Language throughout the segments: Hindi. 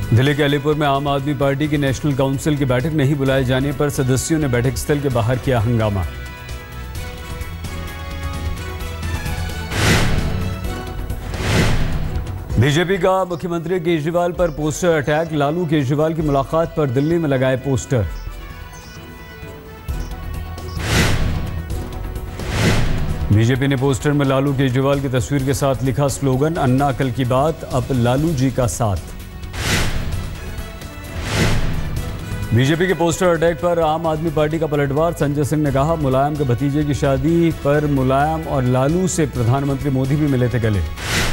दिल्ली के अलीपुर में आम आदमी पार्टी की नेशनल काउंसिल की बैठक नहीं बुलाए जाने पर सदस्यों ने बैठक स्थल के बाहर किया हंगामा। बीजेपी का मुख्यमंत्री केजरीवाल पर पोस्टर अटैक, लालू केजरीवाल की मुलाकात पर दिल्ली में लगाए पोस्टर। बीजेपी ने पोस्टर में लालू केजरीवाल की तस्वीर के साथ लिखा स्लोगन, अन्ना कल की बात, अब लालू जी का साथ। बीजेपी के पोस्टर अटैक पर आम आदमी पार्टी का पलटवार, संजय सिंह ने कहा मुलायम के भतीजे की शादी पर मुलायम और लालू से प्रधानमंत्री मोदी भी मिले थे गले।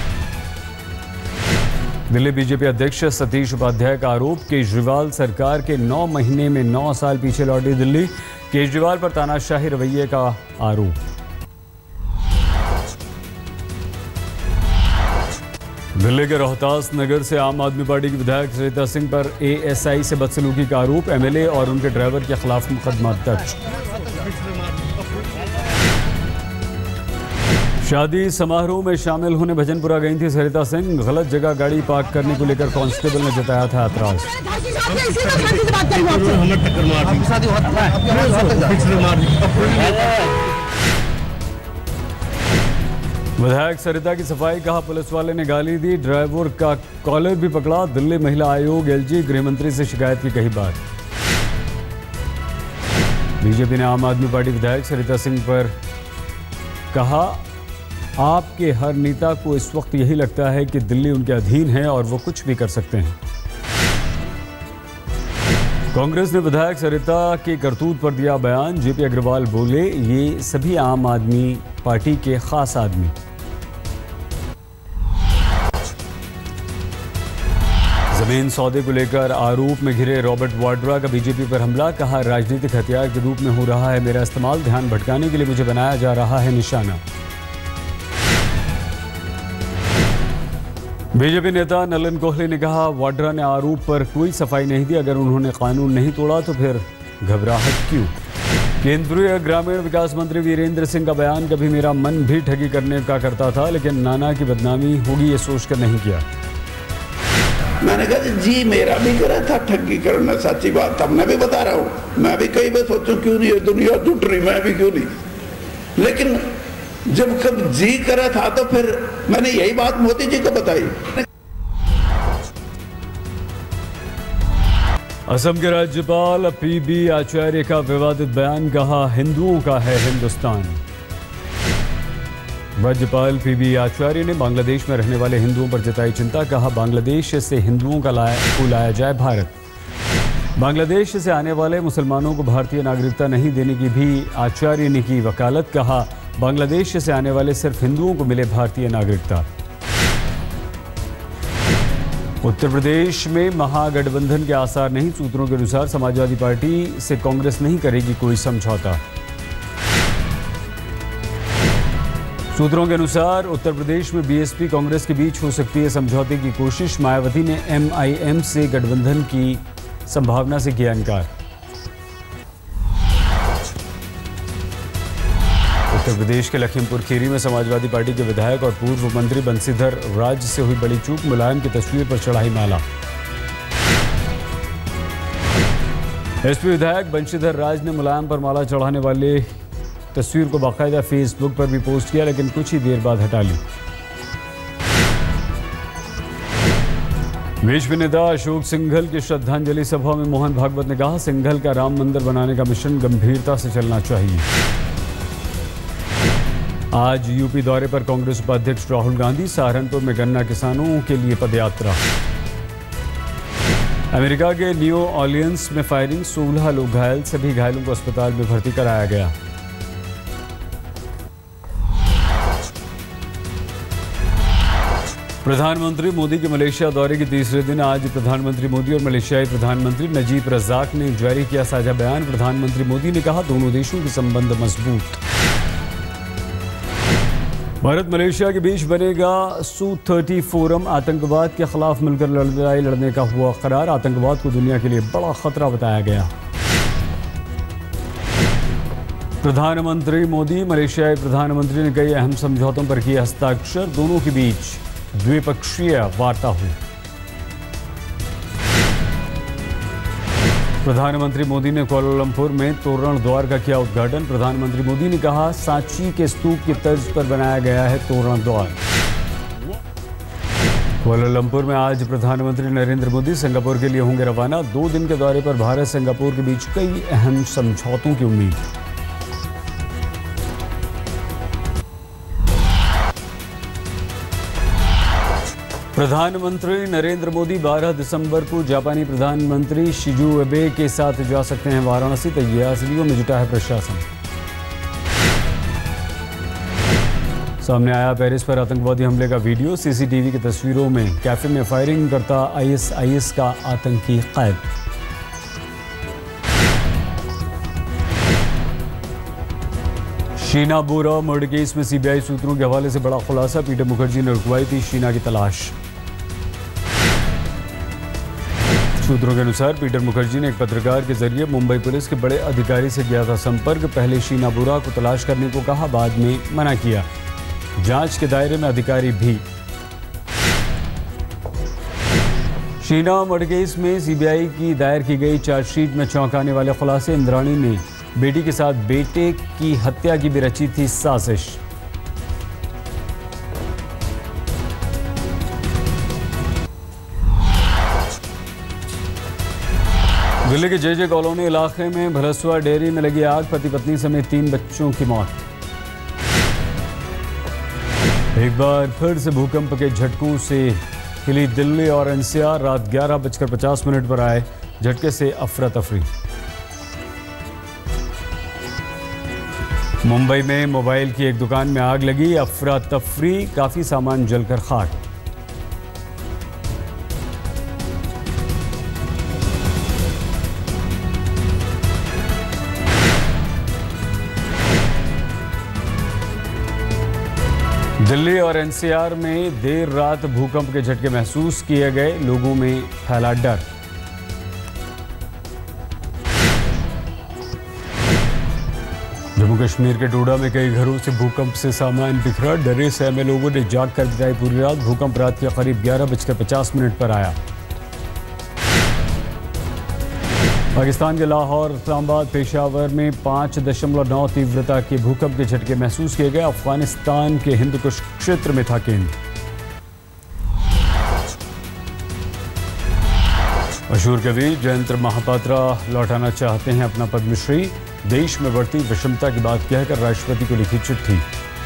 दिल्ली बीजेपी अध्यक्ष सतीश उपाध्याय का आरोप, केजरीवाल सरकार के 9 महीने में 9 साल पीछे लौटी दिल्ली, केजरीवाल पर तानाशाही रवैये का आरोप। दिल्ली के रोहतास नगर से आम आदमी पार्टी की विधायक सरिता सिंह पर एएसआई से बदसलूकी का आरोप, एमएलए और उनके ड्राइवर के खिलाफ मुकदमा दर्ज। शादी समारोह में शामिल होने भजनपुरा गई थी सरिता सिंह, गलत जगह गाड़ी पार्क करने को लेकर कांस्टेबल ने जताया था ऐतराज। विधायक सरिता की सफाई, कहा पुलिस वाले ने गाली दी, ड्राइवर का कॉलर भी पकड़ा, दिल्ली महिला आयोग एलजी गृहमंत्री से शिकायत की कही बात। बीजेपी ने आम आदमी पार्टी विधायक सरिता सिंह पर कहा, आपके हर नेता को इस वक्त यही लगता है कि दिल्ली उनके अधीन है और वो कुछ भी कर सकते हैं। कांग्रेस ने विधायक सरिता के करतूत पर दिया बयान, जेपी अग्रवाल बोले ये सभी आम आदमी पार्टी के खास आदमी। जमीन सौदे को लेकर आरोप में घिरे रॉबर्ट वाड्रा का बीजेपी पर हमला, कहा राजनीतिक हथियार के रूप में हो रहा है मेरा इस्तेमाल, ध्यान भटकाने के लिए मुझे बनाया जा रहा है निशाना। बीजेपी नेता नलिन कोहली ने कहा, वाड्रा ने आरोप पर कोई सफाई नहीं दी, अगर उन्होंने कानून नहीं तोड़ा तो फिर घबराहट क्यों। केंद्रीय ग्रामीण विकास मंत्री वीरेंद्र सिंह का बयान, कभी मेरा मन भी ठगी करने का करता था लेकिन नाना की बदनामी होगी ये सोचकर नहीं किया। मैंने कहा जी मेरा भी करा था ठगी करना, सच्ची बात था, मैं भी बता रहा हूँ, मैं भी कई बार सोचूं क्यों नहीं दुनिया टूट रही, मैं भी क्यों नहीं, लेकिन जब कब जी करा था तो फिर मैंने यही बात मोदी जी को बताई। असम के राज्यपाल पीबी आचार्य का विवादित बयान, कहा हिंदुओं का है हिंदुस्तान। राज्यपाल पीबी आचार्य ने बांग्लादेश में रहने वाले हिंदुओं पर जताई चिंता, कहा बांग्लादेश से हिंदुओं को लाया जाए भारत। बांग्लादेश से आने वाले मुसलमानों को भारतीय नागरिकता नहीं देने की भी आचार्य ने की वकालत, कहा बांग्लादेश से आने वाले सिर्फ हिंदुओं को मिले भारतीय नागरिकता। उत्तर प्रदेश में महागठबंधन के आसार नहीं, सूत्रों के अनुसार समाजवादी पार्टी से कांग्रेस नहीं करेगी कोई समझौता। सूत्रों के अनुसार उत्तर प्रदेश में बीएसपी कांग्रेस के बीच हो सकती है समझौते की कोशिश, मायावती ने एमआईएम से गठबंधन की संभावना से किया इनकार। उत्तर प्रदेश के लखीमपुर खीरी में समाजवादी पार्टी के विधायक और पूर्व मंत्री बंशीधर राज से हुई बड़ी चूक, मुलायम की तस्वीर पर चढ़ाई माला। एसपी विधायक बंशीधर राज ने मुलायम पर माला चढ़ाने वाले तस्वीर को बाकायदा फेसबुक पर भी पोस्ट किया, लेकिन कुछ ही देर बाद हटा ली। बीजेपी नेता अशोक सिंघल की श्रद्धांजलि सभा में मोहन भागवत ने कहा, सिंघल का राम मंदिर बनाने का मिशन गंभीरता से चलना चाहिए। आज यूपी दौरे पर कांग्रेस उपाध्यक्ष राहुल गांधी, सहारनपुर में गन्ना किसानों के लिए पदयात्रा। अमेरिका के न्यू ऑर्लियंस में फायरिंग, 16 लोग घायल, सभी घायलों को अस्पताल में भर्ती कराया गया। प्रधानमंत्री मोदी के मलेशिया दौरे के तीसरे दिन आज प्रधानमंत्री मोदी और मलेशियाई प्रधानमंत्री नजीब रज़ाक ने जारी किया साझा बयान। प्रधानमंत्री मोदी ने कहा, दोनों देशों के संबंध मजबूत। भारत मलेशिया के बीच बनेगा Su-30 फोरम, आतंकवाद के खिलाफ मिलकर लड़ाई लड़ने का हुआ करार, आतंकवाद को दुनिया के लिए बड़ा खतरा बताया गया। प्रधानमंत्री मोदी मलेशियाई प्रधानमंत्री ने कई अहम समझौतों पर किए हस्ताक्षर, दोनों के बीच द्विपक्षीय वार्ता हुई। प्रधानमंत्री मोदी ने कुआलालंपुर में तोरण द्वार का किया उद्घाटन। प्रधानमंत्री मोदी ने कहा, सांची के स्तूप की तर्ज पर बनाया गया है तोरण द्वार। कुआलालंपुर में आज प्रधानमंत्री नरेंद्र मोदी सिंगापुर के लिए होंगे रवाना। 2 दिन के दौरे पर भारत सिंगापुर के बीच कई अहम समझौतों की उम्मीद। प्रधानमंत्री नरेंद्र मोदी 12 दिसंबर को जापानी प्रधानमंत्री शिंजो एबे के साथ जा सकते हैं वाराणसी। तैयारियों में जुटा है प्रशासन। सामने आया पेरिस पर आतंकवादी हमले का वीडियो। सीसीटीवी की तस्वीरों में कैफे में फायरिंग करता आईएसआईएस का आतंकी कैद। शीना बोरा मर्डर केस में सीबीआई सूत्रों के हवाले से बड़ा खुलासा। पीटर मुखर्जी ने रुकवाई थी शीना की तलाश। सूत्रों के अनुसार पीटर मुखर्जी ने एक पत्रकार के जरिए मुंबई पुलिस के बड़े अधिकारी से किया था संपर्क। पहले शीना बोरा को तलाश करने को कहा, बाद में मना किया। जांच के दायरे में अधिकारी भी। शीना मर्डर केस में सीबीआई की दायर की गई चार्जशीट में चौंकाने वाले खुलासे। इंद्राणी ने बेटी के साथ बेटे की हत्या की भी रची थी साजिश। दिल्ली के जे कॉलोनी इलाके में भलसुआ डेयरी में लगी आग। पति पत्नी समेत 3 बच्चों की मौत। एक बार फिर से भूकंप के झटकों से हिली दिल्ली और एनसीआर। रात 11:50 पर आए झटके से अफरा तफरी। मुंबई में मोबाइल की एक दुकान में आग लगी। अफरा तफरी, काफी सामान जलकर खाक। दिल्ली और एनसीआर में देर रात भूकंप के झटके महसूस किए गए। लोगों में फैला डर। जम्मू कश्मीर के डोडा में कई घरों से भूकंप से सामान बिखरा। डरे सहमे लोगों ने जाग कर बिताई पूरी रात। भूकंप रात के करीब 11:50 पर आया। पाकिस्तान के लाहौर, इस्लामाबाद, पेशावर में 5.9 तीव्रता के भूकंप के झटके महसूस किए गए। अफगानिस्तान के हिंदकुश क्षेत्र में था केंद्र। मशहूर कवि जयंत महापात्रा लौटाना चाहते हैं अपना पद्मश्री। देश में बढ़ती विषमता की बात कहकर राष्ट्रपति को लिखी चिट्ठी।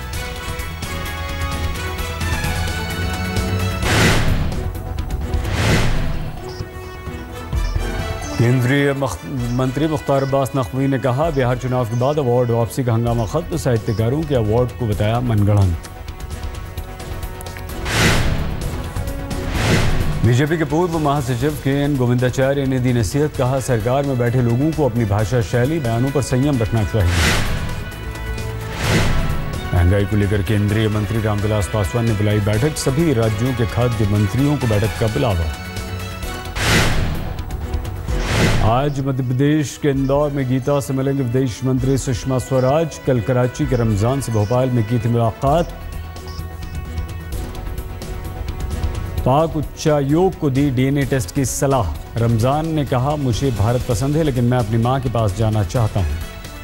केंद्रीय मंत्री मुख्तार अब्बास नकवी ने कहा, बिहार चुनाव के बाद अवार्ड वापसी का हंगामा खत्म। साहित्यकारों के अवार्ड को बताया मनगढ़ंत। बीजेपी के पूर्व महासचिव के.एन. गोविंदाचार्य ने दी नसीहत। कहा, सरकार में बैठे लोगों को अपनी भाषा, शैली, बयानों पर संयम रखना चाहिए। महंगाई को लेकर केंद्रीय मंत्री रामविलास पासवान ने बुलाई बैठक। सभी राज्यों के खाद्य मंत्रियों को बैठक का बुलावा। आज मध्य प्रदेश के इंदौर में गीता से मिलेंगे विदेश मंत्री सुषमा स्वराज। कल कराची के रमजान से भोपाल में की थी मुलाकात। पाक उच्चायोग को दी डीएनए टेस्ट की सलाह। रमजान ने कहा, मुझे भारत पसंद है लेकिन मैं अपनी मां के पास जाना चाहता हूं।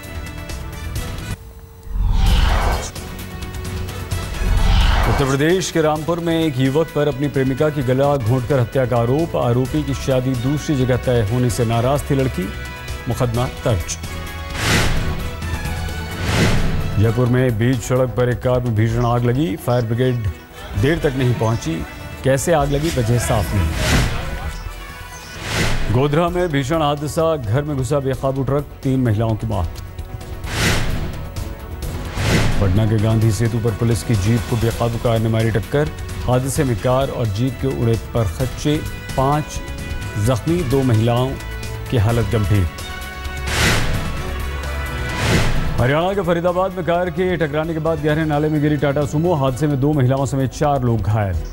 उत्तर प्रदेश के रामपुर में एक युवक पर अपनी प्रेमिका की गला घोंटकर हत्या का आरोप। आरोपी की शादी दूसरी जगह तय होने से नाराज थी लड़की। मुकदमा दर्ज। जयपुर में बीच सड़क पर एक कार में भीषण आग लगी। फायर ब्रिगेड देर तक नहीं पहुंची। कैसे आग लगी, वजह साफ नहीं। गोधरा में भीषण हादसा। घर में घुसा बेकाबू ट्रक, 3 महिलाओं की मौत। पटना के गांधी सेतु पर पुलिस की जीप को बेकाबू कार ने मारी टक्कर। हादसे में कार और जीप के उड़े पर खच्चे। 5 जख्मी, 2 महिलाओं की हालत गंभीर। हरियाणा के फरीदाबाद में कार के टकराने के बाद गहरे नाले में गिरी टाटा सुमो। हादसे में 2 महिलाओं समेत 4 लोग घायल।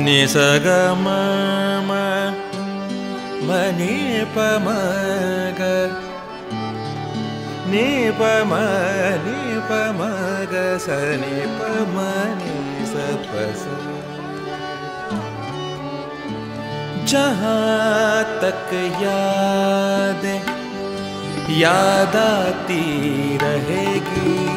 नि स ग म म म नि प म ग नि प म ग स नि प म नि स प स। जहाँ तक याद आती रहेगी